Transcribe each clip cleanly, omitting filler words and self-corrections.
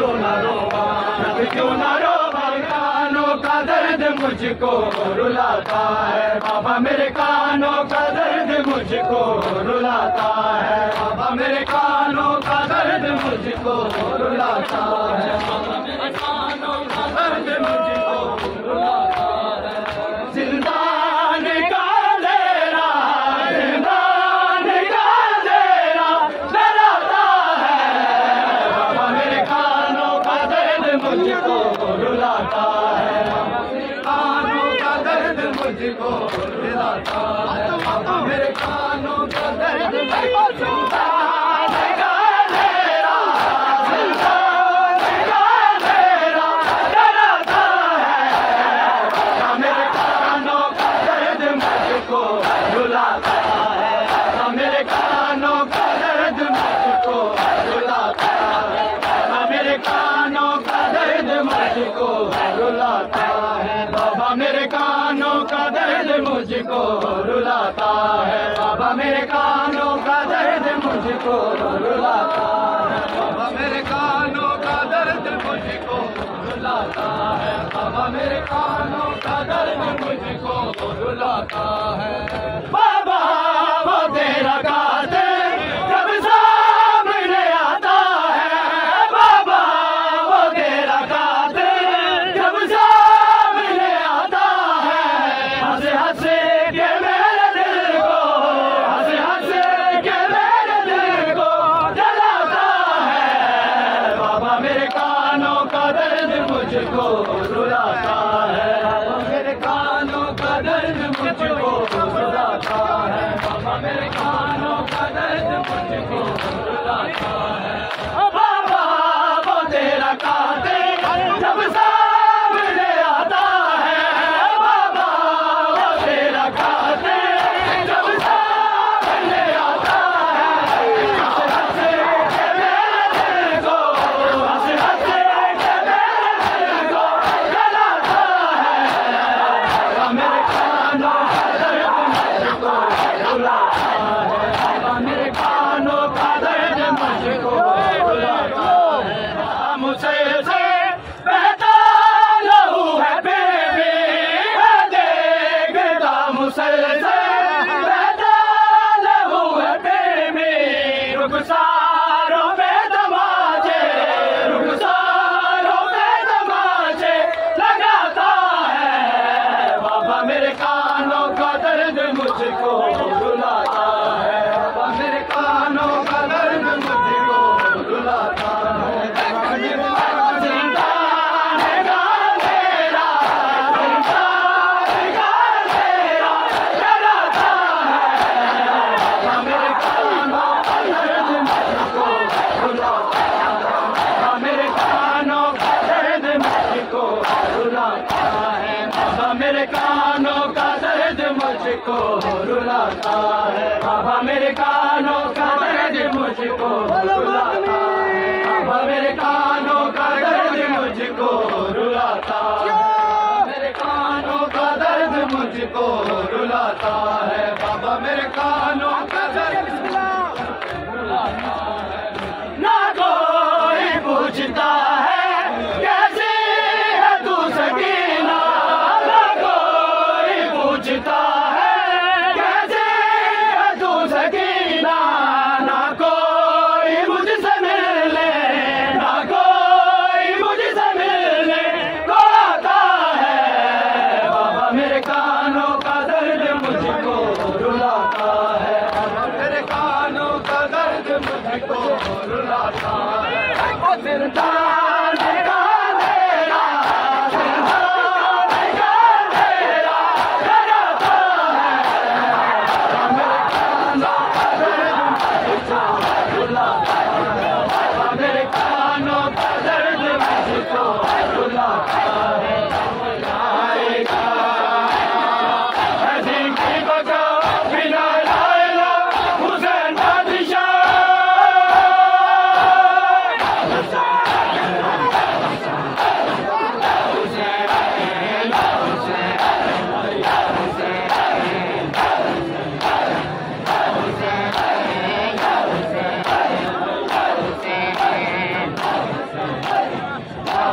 क्यों न रोवा, रब क्यों न रोवा, कानों का दर्द मुझको रुलाता है, बाबा मेरे कानों का दर्द मुझको रुलाता है, बाबा मेरे कानों का दर्द मुझको रुलाता है, बाबा मेरे कानों का दर्द मुझको रुलाता है। जिंदान का अंधेरा, जिंदान का अंधेरा डराता है, बाबा मेरे कानों का दर्द मुझको रुलाता है, कानों का दर्द मुझको रुलाता है, बाबा मेरे कानों का दर्द मुझको रुलाता है। बाबा मेरे कानों का दर्द मुझको रुलाता है, बाबा मेरे कानों का दर्द मुझको रुलाता है, बाबा मेरे कानों का दर्द मुझको रुलाता है, बाबा मेरे कानों का दर्द मुझको रुलाता है। बाबा वो तेरा कातिल जब सामने आता है, बाबा वो तेरा कातिल जब सामने आता है, हंस हंस के मेरे दिल को, हंस हंस के मेरे दिल को जलाता है, बाबा मेरे कानों का दर्द मुझको रुलाता है, मेरे कानों का दर्द मुझको रुलाता है, बाबा मेरे कानों का दर्द मुझको रुलाता है। बाबा वो तेरा कातिल जब सामने आता है, बाबा वो तेरा कातिल जब सामने आता है, हंस हंस के मेरे दिल को, हंस हंस के मेरे दिल को जलाता है, बाबा मेरे कानों का दर्द मुझको रुलाता है, बाबा मेरे कानों का दर्द मुझको रुलाता है। मुझसे बहता लहू है बेबी है देखता, मुझसे बहता लहू है बेबी, रुखसारों पे तमाचे, रुखसारों पे तमाचे लगाता है, बाबा मेरे कानों का दर्द मुझको रुलाता है, बाबा मेरे कानों का दर्द मुझको रुलाता है। जिंदान का अंधेरा, जिंदान का अंधेरा डराता है, बाबा मेरे कानों का दर्द मुझको रुलाता है, बाबा मेरे कानों का दर्द मुझको रुलाता है, बाबा मेरे कानों का दर्द मुझको रुलाता है, बाबा मेरे कानों का दर्द मुझको रुलाता है, बाबा मेरे कानों का दर्द मुझको रुलाता है, मेरे कानों का दर्द मुझको रुलाता है, बाबा मेरे कानों का दर्द रुलाता है। ना कोई पूछता है कैसी है तू सकीना, ना कोई पूछता है कैसी है तू सकीना, ना कोई मुझसे मिलने, ना कोई मुझसे मिलने को आता है, बाबा मेरे कानों का दर्द मुझको रुलाता है, बाबा मेरे कानों का दर्द मुझको रुलाता है। ओ जिंदान का अंधेरा, जिंदान का अंधेरा डराता है, बाबा मेरे कानों का दर्द मुझको रुलाता है, बाबा मेरे कानों का दर्द मुझको रुलाता है। आएगा ऐसी की बचा बिना लायला हुसैन बादशाह,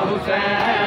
हुसैन